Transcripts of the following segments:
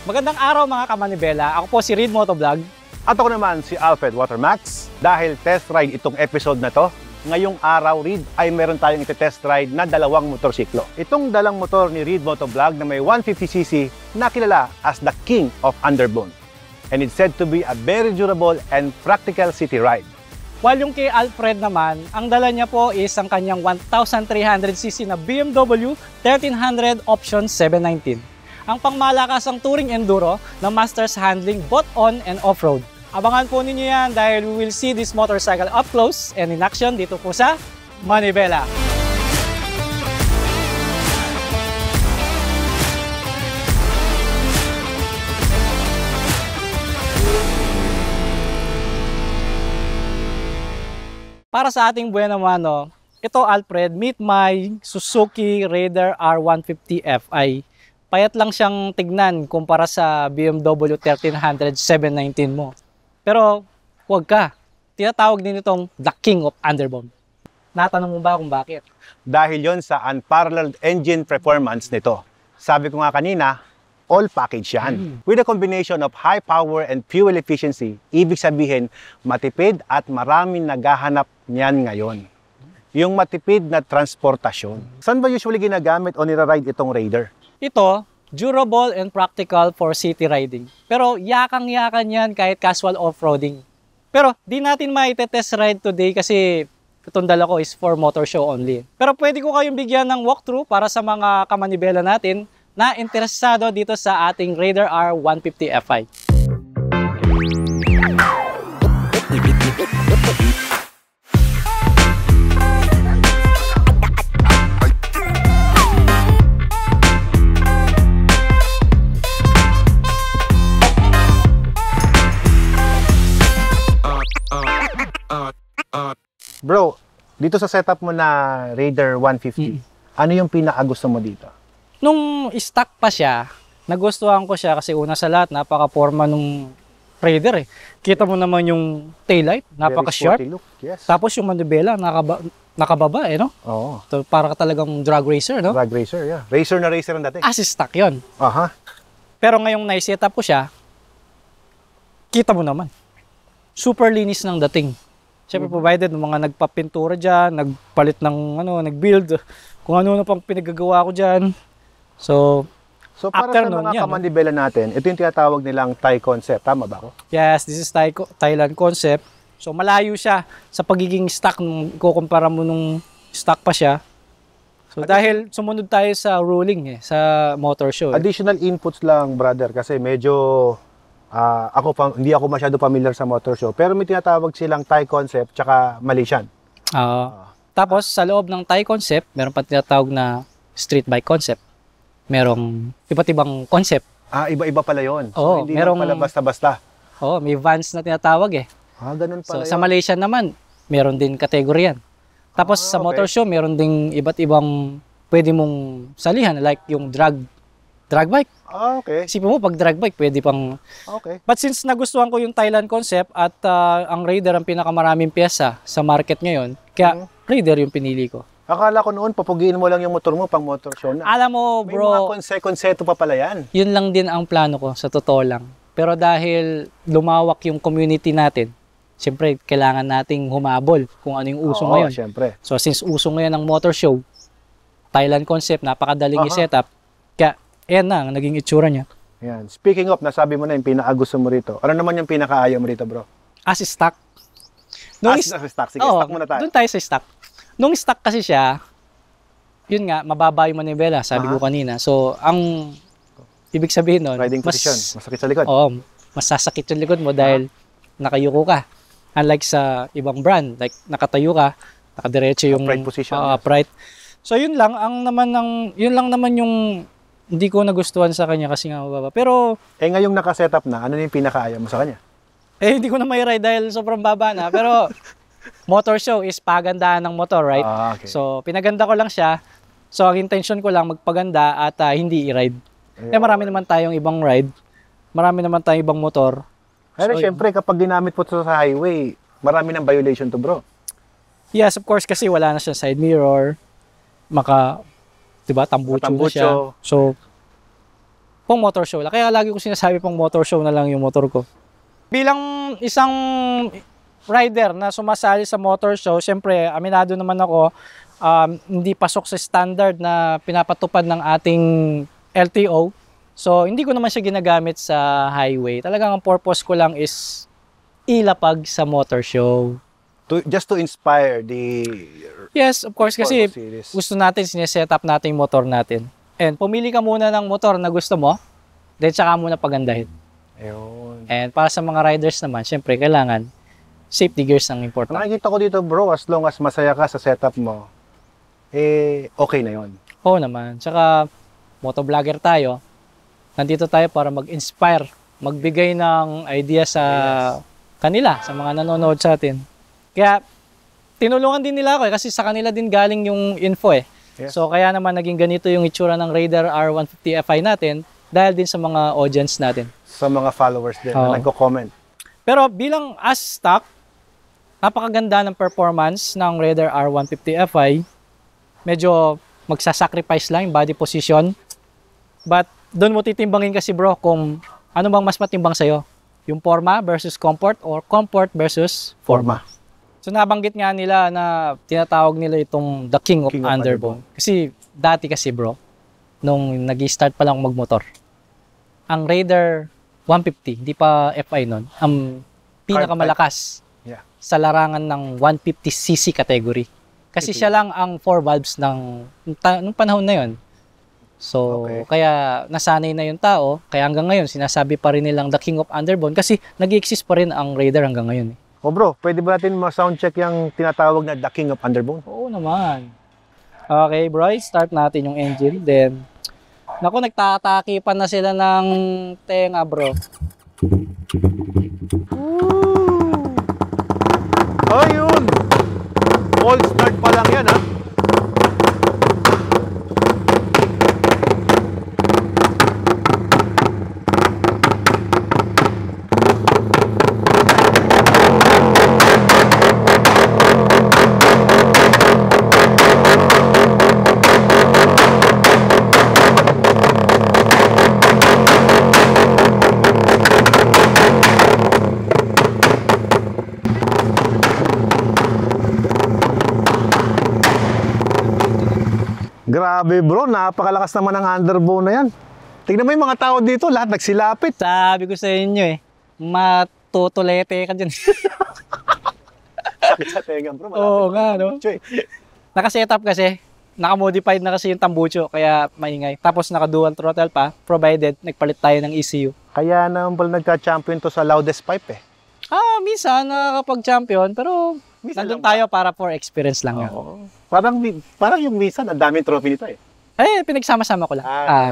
Magandang araw mga kamanibela, ako po si Reed Motovlog. At ako naman si Alfred Watermax. Dahil test ride itong episode na to, ngayong araw, Reed, ay meron tayong iti-test ride na dalawang motorsiklo. Itong dalang motor ni Reed Motovlog na may 150cc na kilala as the King of Underbone. And it's said to be a very durable and practical city ride. While yung kay Alfred naman, ang dala niya po is ang kanyang 1,300cc na BMW 1300 Option 719. Ang pangmalakasang touring enduro na masters handling both on and off-road. Abangan po ninyo yan dahil we will see this motorcycle up close and in action dito po sa Manibela. Para sa ating buena mano, ito Alfred, meet my Suzuki Raider R150 Fi. Payat lang siyang tignan kumpara sa BMW 1300 719 mo. Pero huwag ka. Tinatawag din itong the King of Underbone. Natanong mo ba kung bakit? Dahil yon sa unparalleled engine performance nito. Sabi ko nga kanina, all package yan. With a combination of high power and fuel efficiency, ibig sabihin, matipid at maraming naghahanap niyan ngayon. Yung matipid na transportasyon. Saan ba usually ginagamit o niraride itong Raider? Ito, durable and practical for city riding. Pero yakang-yakan yan kahit casual off-roading. Pero di natin maite-test ride today kasi itong dala ko is for motor show only. Pero pwede ko kayong bigyan ng walkthrough para sa mga kamanibela natin na interesado dito sa ating Raider R150 Fi. Bro, dito sa setup mo na Raider 150, ano yung pinakagusto mo dito? Nung stock pa siya, nagustuhan ko siya kasi una sa lahat, napaka-forma nung Raider eh. Kita mo naman yung taillight, napaka-sharp. Yes. Tapos yung manibela, nakababa eh, no? Oo. So, para ka talagang drag racer, no? Drag racer, yeah. Racer na racer ang dati. As stock yun. Aha. Pero ngayong nai-setup ko siya, kita mo naman. Super linis ng dating. Siyempre provided ng mga nagpapintura dyan, nagpalit ng nag-build, kung ano pang pinagagawa ko dyan. So para sa mga kamanibela natin, ito yung tinatawag nilang Thai concept. Tama ba ako? Yes, this is Thailand concept. So malayo siya sa pagiging stock nung kukumpara mo nung stock pa siya. So dahil sumunod tayo sa ruling sa motor show. Additional inputs lang, brother, kasi medyo hindi ako masyado familiar sa motor show, pero may tinatawag silang Thai concept tsaka Malaysian. Tapos sa loob ng Thai concept, meron pa tinatawag na street bike concept. Merong iba't ibang concept. Iba-iba pala yun. Oo, hindi lang pala basta-basta. Oo, may vans na tinatawag eh. Ganun pala so, sa Malaysian naman, meron din kategorya yan. Tapos sa motor show, meron ding iba't ibang pwede mong salihan, like yung drag bike. Okay. Isipin mo, pag drag bike, pwede pang... Okay. But since nagustuhan ko yung Thailand concept at ang Raider ang pinakamaraming pyesa sa market ngayon, kaya Raider yung pinili ko. Akala ko noon, papugiin mo lang yung motor mo pang motor show na. Alam mo, bro... May mga konseto pa pala yan. Yun lang din ang plano ko, sa totoo lang. Pero dahil lumawak yung community natin, siyempre, kailangan nating humabol kung ano yung uso ngayon. Siyempre. So, since uso ngayon ang motor show, Thailand concept, napakadaling i-setup, kaya ayan na, ang naging itsura niya. Yan. Speaking of, nasabi mo na yung pinakagusto mo rito. Ano naman yung pinakaayaw mo rito, bro? As stock. Stock. Sige, stock muna tayo. Doon tayo sa stock. Nung stock kasi siya, yun nga, mababa yung manibela, sabi ko kanina. So, ang ibig sabihin nun, riding position, masakit sa likod. Oo, mas sasakit yung likod mo dahil nakayuko ka. Unlike sa ibang brand, like nakatayo ka, nakadiretso yung upright position. Upright. So, yun lang naman yung hindi ko nagustuhan sa kanya kasi nga mababa. Pero ngayong naka-setup na, ano yung pinakaayaw mo sa kanya? Hindi ko na may ride dahil sobrang baba na. Pero motor show is pagandaan ng motor, right? Okay. So, pinaganda ko lang siya. So, ang intention ko lang magpaganda at hindi i-ride. Marami naman tayong ibang ride. Marami naman tayong ibang motor. Pero syempre, kapag ginamit po ito sa highway, marami ng violation to, bro. Yes, of course, kasi wala na siya side mirror. Diba, tambucho na siya. So, Pang motor show lang. Kaya lagi ko sinasabi pang motor show na lang yung motor ko. Bilang isang rider na sumasali sa motor show, syempre, aminado naman ako, hindi pasok sa standard na pinapatupad ng ating LTO. So, hindi ko naman siya ginagamit sa highway. Talagang ang purpose ko lang is ilapag sa motor show. Just to inspire the... Yes, of course, kasi series. gusto natin, sineset up natin yung motor natin. And pumili ka muna ng motor na gusto mo, then saka muna pagandahin. Ayun. And para sa mga riders naman, syempre, kailangan safety gears ang important. Nakikita ko dito bro, as long as masaya ka sa setup mo, okay na yon. Oo naman. Tsaka, motovlogger tayo. Nandito tayo para mag-inspire, magbigay ng idea sa kanila, sa mga nanonood sa atin. Kaya, tinulungan din nila ako kasi sa kanila din galing yung info eh. Yes. So, kaya naman naging ganito yung itsura ng Raider R150 Fi natin dahil din sa mga audience natin. Sa mga followers din na nagko-comment. Pero bilang as stock, napakaganda ng performance ng Raider R150 Fi. Medyo magsasacrifice lang yung body position. But doon mo titimbangin kasi bro kung ano bang mas matimbang sa'yo. Yung forma versus comfort or comfort versus forma. So nabanggit nga nila na tinatawag nila itong the King of Underbone. Kasi dati kasi bro, nung nag-start pa lang magmotor, ang Raider 150, hindi pa FI nun, ang pinakamalakas sa larangan ng 150cc category. Kasi siya lang ang 4 valves nung panahon na yon. So, kaya nasanay na yung tao, kaya hanggang ngayon, sinasabi pa rin nilang the King of Underbone kasi nag-exist pa rin ang Raider hanggang ngayon. O bro, pwede ba natin ma-soundcheck yung tinatawag na the King of Underbone? Oo naman. Okay bro, start natin yung engine. Then, naku, nagtatakipan na sila ng tenga bro. Ayun! Cold start pa lang yan ha. Grabe bro, napakalakas naman ng underbone na yan. Tingnan mo yung mga tao dito, lahat nagsilapit. Sabi ko sa inyo matutulete ka dyan. Sakit sa tenga bro, Oo nga, no? Naka-setup kasi, naka-modified na kasi yung tambucho, kaya maingay. Tapos naka-dual throttle pa, provided nagpalit tayo ng ECU. Kaya naman pala nagka-champion to sa loudest pipe eh. Minsan nakakapag-champion, pero nandun tayo para for experience lang. Oo. Parang yung minsan, ang daming trophy nito eh. Pinagsama-sama ko lang.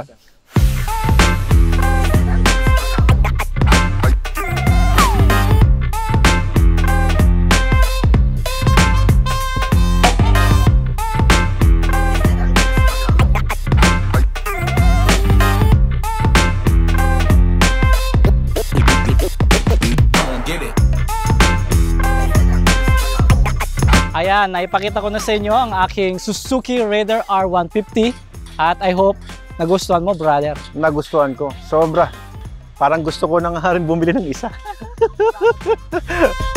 Ayan, naipakita ko na sa inyo ang aking Suzuki Raider R150 at I hope nagustuhan mo, brother. Nagustuhan ko. Sobra. Parang gusto ko na nga rin bumili ng isa.